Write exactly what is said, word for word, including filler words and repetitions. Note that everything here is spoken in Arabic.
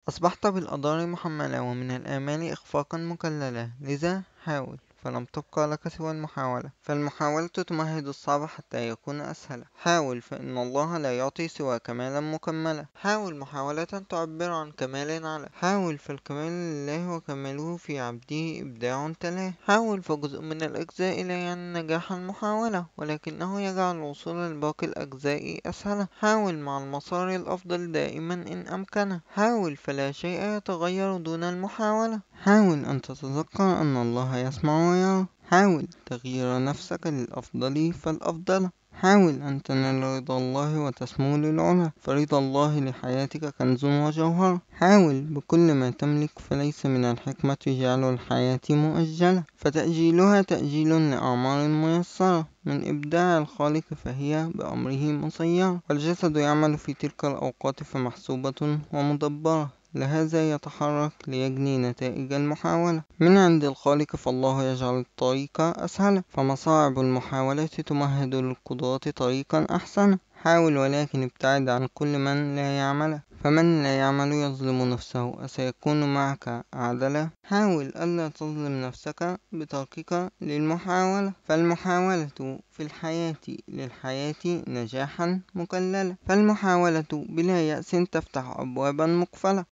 أصبحت بالأضرار محملا ومن الآمال إخفاقا مكللا، لذا حاول فلم تبقى لك سوى المحاولة، فالمحاولة تمهد الصعب حتى يكون أسهلا. حاول فإن الله لا يعطي سوى كمالا مكملا. حاول محاولة تعبر عن كمال على. حاول فالكمال لله وكماله في عبده إبداع تلاه. حاول فجزء من الأجزاء لا يعني نجاح المحاولة، ولكنه يجعل الوصول لباقي الأجزاء أسهل. حاول مع المسار الأفضل دائما إن أمكن. حاول فلا شيء يتغير دون المحاولة. حاول أن تتذكر أن الله يسمع ويرى. حاول تغيير نفسك للأفضل فالأفضل. حاول أن تنال رضا الله وتسمو للعلا، فرضا الله لحياتك كنز وجوهر. حاول بكل ما تملك، فليس من الحكمة جعل الحياة مؤجلة، فتأجيلها تأجيل لأعمار ميسرة. من إبداع الخالق فهي بأمره مسيرة، والجسد يعمل في تلك الأوقات فمحسوبة ومدبرة، لهذا يتحرك ليجني نتائج المحاولة. من عند الخالق فالله يجعل الطريق أسهل، فمصاعب المحاولة تمهد للقدرة طريقا أحسن. حاول ولكن ابتعد عن كل من لا يعمل، فمن لا يعمل يظلم نفسه، أسيكون معك أعدلا؟ حاول ألا تظلم نفسك بتركك للمحاولة، فالمحاولة في الحياة للحياة نجاحا مكللا، فالمحاولة بلا يأس تفتح أبوابا مقفلة.